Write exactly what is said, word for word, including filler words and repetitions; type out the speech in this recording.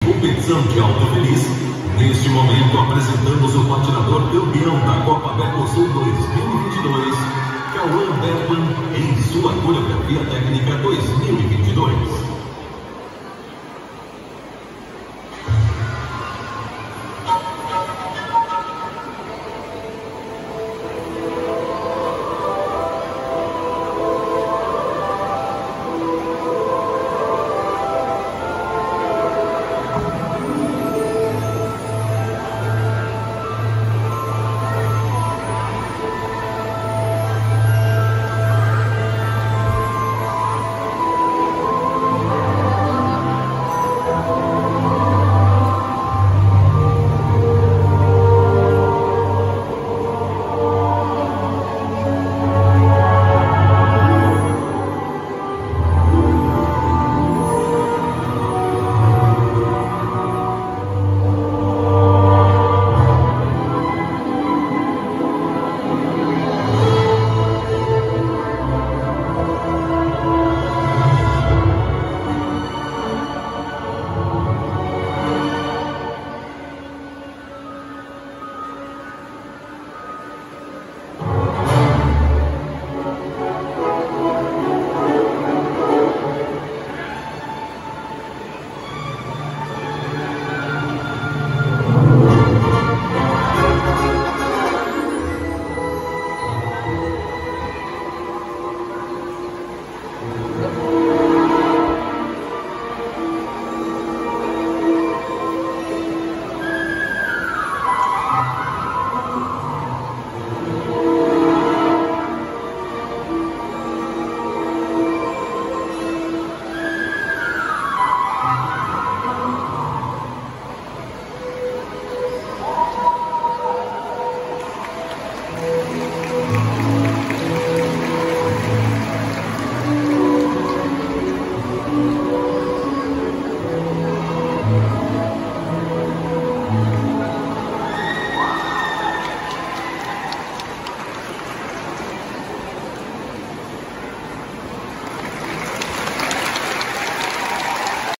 competição de Alto Feliz. Neste momento apresentamos o patinador campeão da Copa Mercosul dois mil e vinte e dois, Cauã Bergman, em sua coreografia técnica dois mil e vinte e dois.